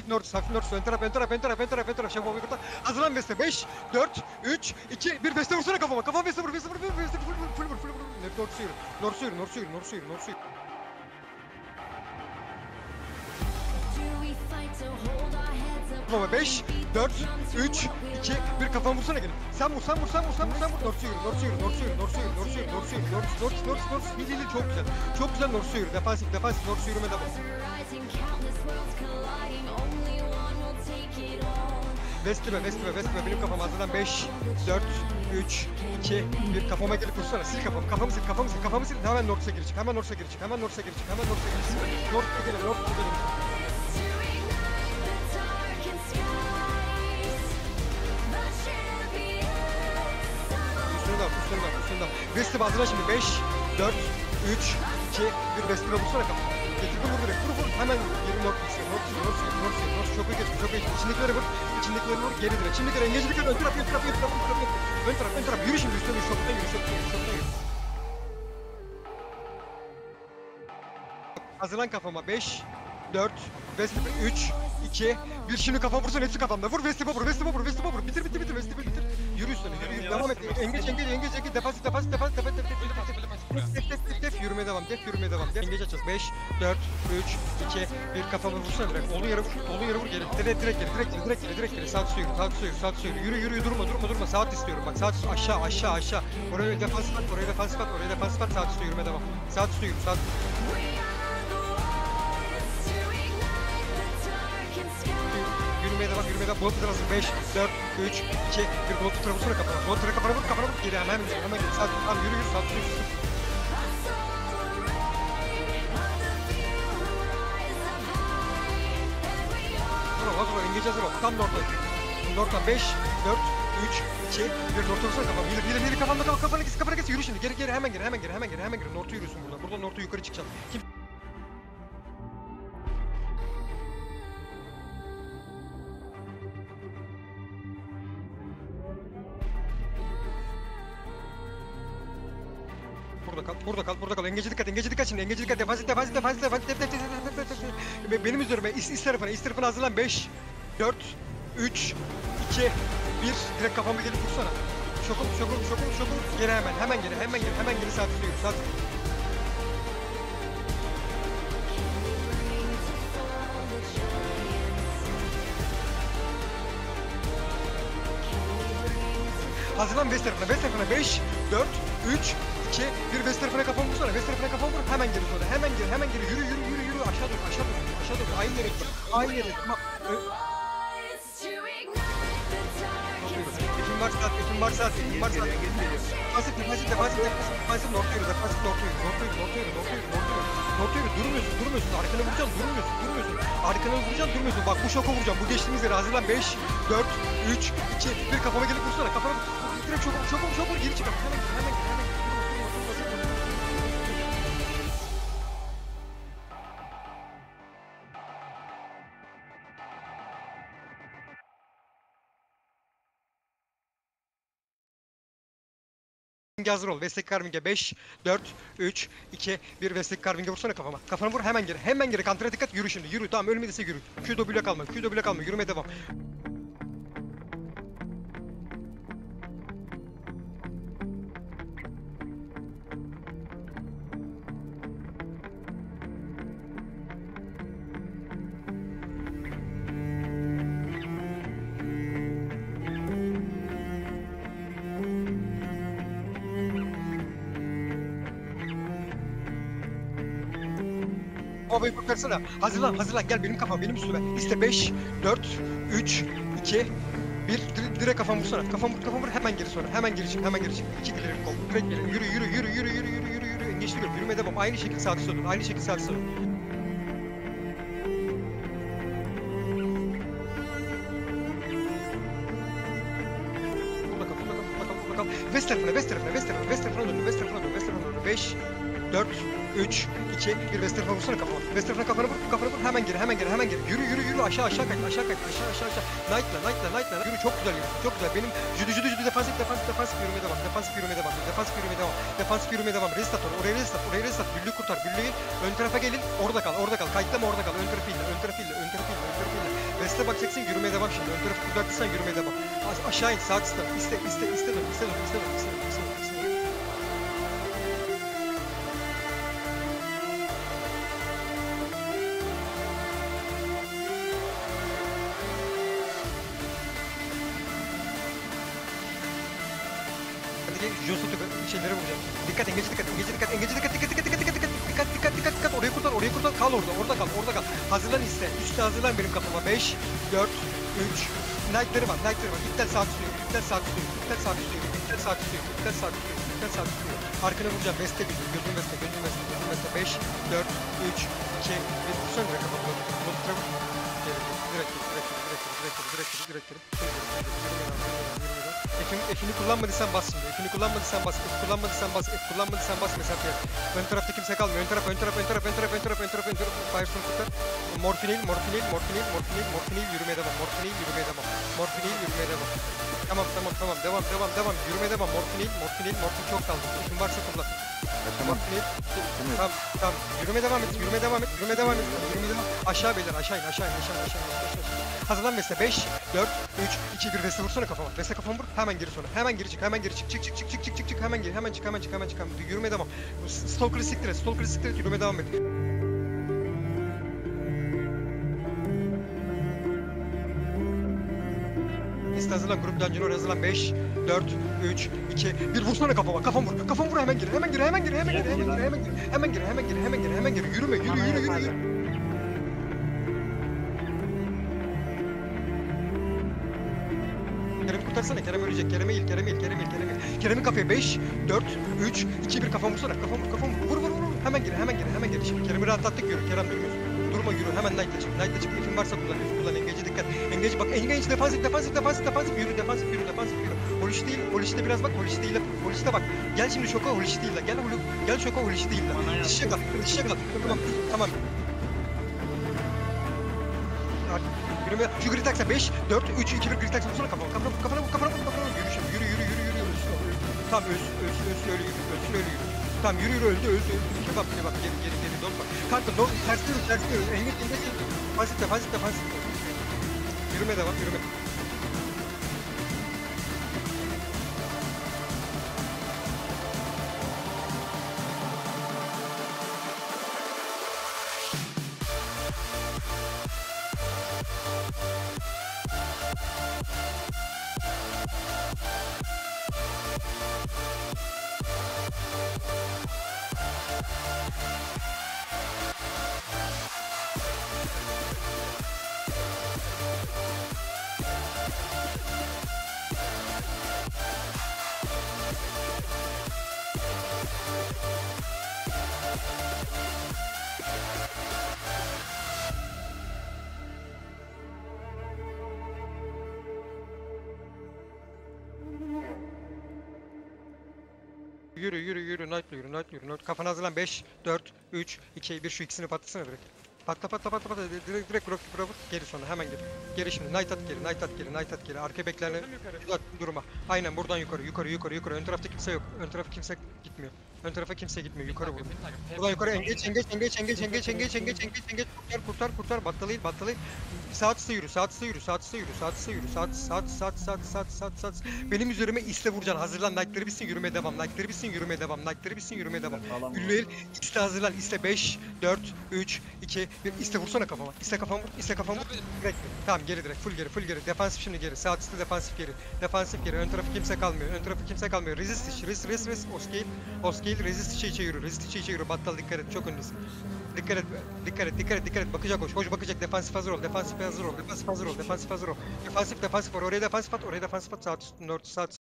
North, hafif North, ön taraf, ön taraf, ön taraf, ön taraf, ön taraf. Şafak Beykurt'ta. Hazırlan West'e. 5, 4, 3, 2, 1. West'e vursana kafama. Kafam West'e vur, West'e vur, West'e full vur, full vur, full vur. North suyur. North suyur, North suyur, North suyur, North suyur. Kafama 5, 4, 3, 2, 1. Kafama vursana gelin. Sen vur, sen vur, sen vur, sen vur, sen vur. North suyur, North suyur, North suyur, North suyur, North suyur, North suyur, North. Hili çok güzel. Çok güzel North suyur. Defansif, defansif North suyuruma devam. West'ime, West'ime, West'ime. Benim kafam hazırlan. 5, 4, 3, 2, 1. Kafama gelip vursana. Sil kafamı, kafamı sil, kafamı sil, kafamı sil. Hemen North'a gir çık, hemen North'a gir çık, hemen North'a gir çık, hemen North'a gir çık. North'a gelin, North'a gelin. Üstünden. West'ime hazırlan şimdi. 5, 4, 3, 2, 1. West'ime vursana kafamı. Getirdim vur direkt. Vur. Hemen geri North. Çok iyi geçmiş, çok iyi geçmiş. İçindekileri vur. İçindekileri vur. Geri direkt. Şimdikleri engecilik ön taraf. Ön taraf. Yürü şimdi üstüne şoktan yürü. Hazırlan kafama. 5, 4, West'ime 3, 2, 1. Şimdi kafa vursun hepsi kafamda. Vur West'ime vur. Bitir. West'ime bitir. Yürü üstüne. Yürü. Devam et. Engage. Defans. Def yürümeye devam. Engage açacağız. 5, 4, 3, 2, 1. Kafamı vursana direkt. Olduğu yere vur geri. Direkt geri. Saat suyur. Yürü. Durma. Saat istiyorum bak. Saat aşağı. Oraya defansif at. Saat üstü yürümeye devam. Saat üstü yürü. Yürümeye devam. Block'tan hazır. 5, 4, 3, 2, 1. Block'tan vursana kafana. Kafana vur. Geri hemen geri. Saat tamam yürü. Saat suyur. Hazır ol. Engage hazır ol. Tam North'tan 5, 4, 3, 2, 1. North'a vursana kafam. Yürü kafana kes. Yürü şimdi. Geri. Hemen geri. North'a yürüyorsun burada. Buradan North'a yukarı çıkacaksın. Burada kal. Engage dikkat şimdi. Defansif. Benim üzerime. İst tarafına hazırlan. 5, 4, 3, 2, 1. Direkt kafamı gelip vursana. Şokum. Geri hemen geri saat tutuyor. Hazırlan West tarafına. 5, 4, 3, 2, 1. West tarafına kafamı vursana. Vur. Hemen geri sonra. Hemen geri. Yürü. Aşağı doğru. Aynı yere. Tamam. Ekim var saat. Defansif North'a yürü. Durmuyorsun. Arkana vuracaksın. Durmuyorsun. Bak bu şoka vuracağım. Bu geçtiğimiz yere hazırlan. 5, 4, 3, 2, 1. Kafama gelip vursana. Direkt şok vur. Geri çık. Hemen. Hazır ol. West'teki Carving'e 5, 4, 3, 2, 1. West'teki Carving'e vursana kafama. Kafana vur hemen geri. Counter'a dikkat. Yürü şimdi. Yürü. Tamam ölmediyse yürü. QW'ye kalma. Yürümeye devam. Babayı kurtarsana. Hazırlan. Gel benim kafam, benim üstüme. İşte 5, 4, 3, 2, 1. Direkt kafam vursana. Kafam vur. Hemen geri sonra. Hemen geri çık. 2 ileri kol. Direkt geri. Yürü. Engeçli yürüme devam. Aynı şekilde sağa dön. Burada kal. West tarafına dön. 5, 4, 3, 2, 1. West tarafına vursana kafama. West tarafına kafana vur. Hemen geri. Yürü. Aşağı kaç. Knight'la. Yürü çok güzel. Benim jüdü defansif yürümeye devam. Restat oraya restat. Büllüğü kurtar. Ön tarafa gelin. Orada kal. Kayıtlama orada kal. Ön tarafıyla. West'e bakacaksın, yürümeye devam şimdi. Ön tarafı kurtartırsan yürümeye devam. Aşağı in, sağ iste. İste dön. Josu şeylere vuracağım. Dikkat, engage dikkat. Dikkat. Orayı kurtar. Kal orada kal. Hazırlan iste. Üstte hazırlan benim kafama. 5, 4, 3. Knight'ları var. İptal sağ tutuyor. Arkana vuracağım. West'e gidiyor. Gözün West'e. 5, 4, 3, 2, 1. Vursana direkt kafama. Direkt. F'ini kullanmadıysan bas şimdi. F kullanmadıysan bas mesafeye. Ön tarafta kimse kalmıyor. Ön taraf. Fireson tutar. Morfinil, yürümeye devam. Tamam. Devam. Yürümeye devam. Morfinil çok kaldı. F'in varsa kullan. Morfinil. Tamam. Yürümeye devam et. Aşağı beyler, aşağı in. Hazırlan West'e. 5, 4, 3, 2, 1. West'e vursana kafama. West'e kafamı vur. Hemen geri sonra. Hemen geri çık. Çık. Hemen çık. Yürümeye devam. Stalker'ı siktir et. Yürümeye devam et. Liste hazırlan. Grup Dungeon hazırlan. 5, 4, 3, 2, 1. Vursana kafama. Kafamı vur. Hemen gir. Yürü. Kerem'i kurtarsana. Kerem ölecek. Kerem'e il. Kerem'in kafaya 5, 4, 3, 2, 1. Kafamı vursana. Kafamı vur. Hemen gir. Şimdi Kerem'i rahatlattık, yürü. Kerem durmuyorsun. Durma, yürü. Hemen Knight'la çık. Efin varsa kullan. Engage'e dikkat. Engage bak. Engage defansif. Yürü. Holish'te biraz bak. Holish'te bak. Gel şimdi şoka. Holish değil la. Gel şoka. Holish değil la. Dişe kal. Tamam. Yürüme. Şu grid taksa 5, 4, 3, 2, 1 grid taksa vursana kafana vur. Yürü şimdi. Yürü. Tamam öyle yürü. Tamam yürü öldü. Kebap. Geri dön bak. Kanka ters yürü. Engage. Defansif. Yürüme devam. Yürü. Knight'la. Kafana hazırlan. 5, 4, 3, 2, 1. Şu ikisini patlasana direkt. Patla. Direkt vur. Geri sonra. Hemen geri. Geri şimdi. Knight at geri. Arka beklerle. Durma. Aynen buradan yukarı. Ön tarafta kimse yok. Ön tarafa kimse gitmiyor. Yukarı vur. Buradan yukarı. Engage. Kurtar. Battalayın. Saat üstü yürü. Benim üzerime iste vuracaksın. Hazırlan. Knight'ları bitsin. Yürümeye devam. Güllüel. İste hazırlan. İste 5, 4, 3, 2, 1. İste vursana kafama. İste kafamı vur. Direkt. Tamam geri direkt. Full geri. Defansif şimdi geri. Saat üstü defansif geri. Ön tarafı kimse kalmıyor. Resist. Oskale. Resist içe yürü. Battal dikkat et. Çok öndesin. Dikkat et. Bakacak hoş bakacak. Defansif hazır ol. Defansif hazır ol. Oraya defansif at. Saat üstü 4 saat